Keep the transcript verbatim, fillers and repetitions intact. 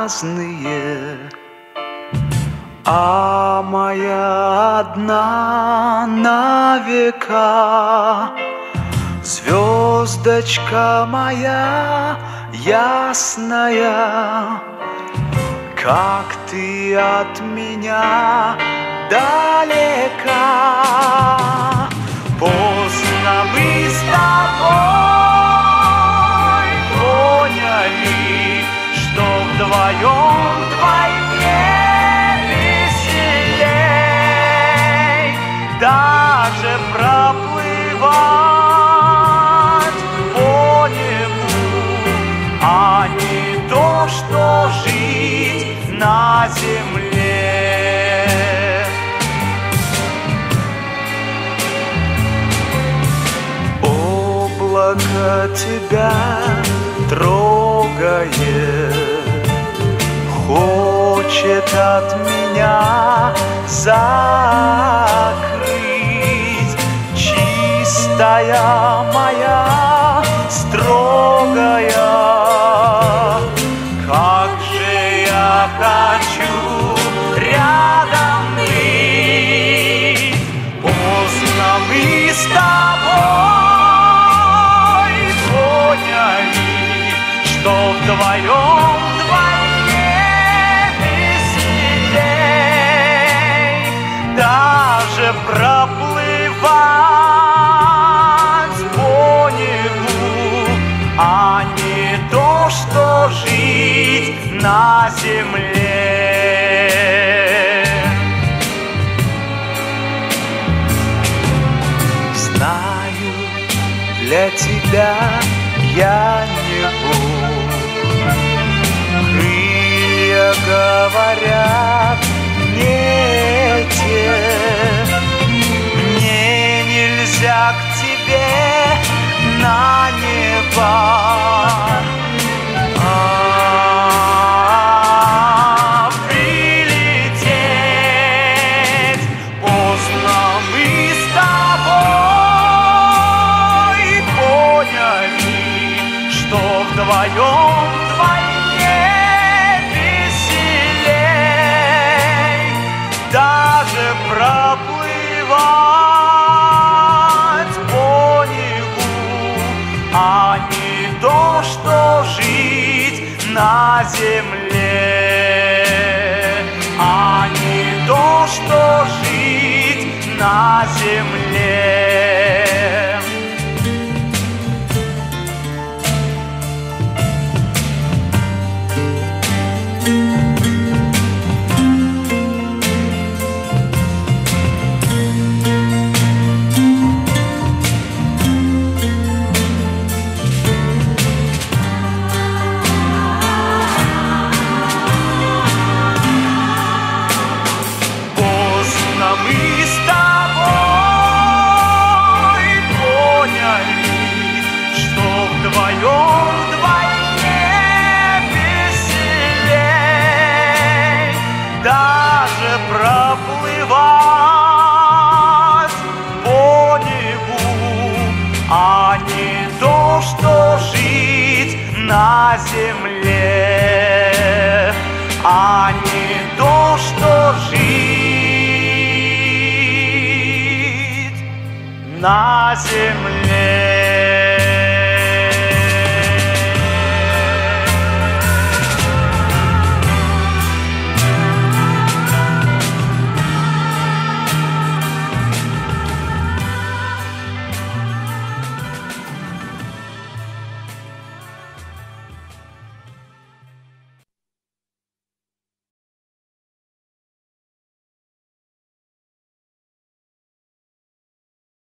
разные, а моя одна на века. Звездочка моя ясная, как ты от меня далека. Поздно мы с тобой поняли, что вдвоем вдвойне веселей. Даже проплывать по небу, а не то, что жить на земле. Облако тебя трогает, хочет от меня закрыть. Чистая моя, строгая, как же я хочу рядом быть. Поздно мы с тобой поняли, что вдвоем вдвойне веселей. Даже проплывать по небу, а не то, что жить на земле. Знаю, для тебя я не Бог. Крылья говорят не те. Мне нельзя к тебе на небо. А прилететь. Поздно мы с тобой поняли, что вдвоем вдвойне веселей. Даже проплывать по небу, а не то, что жить на земле. А не то, что жить на земле. Вдвоем вдвойне веселей. Даже проплывать по небу, а не то, что жить на земле. А не то, что жить на земле.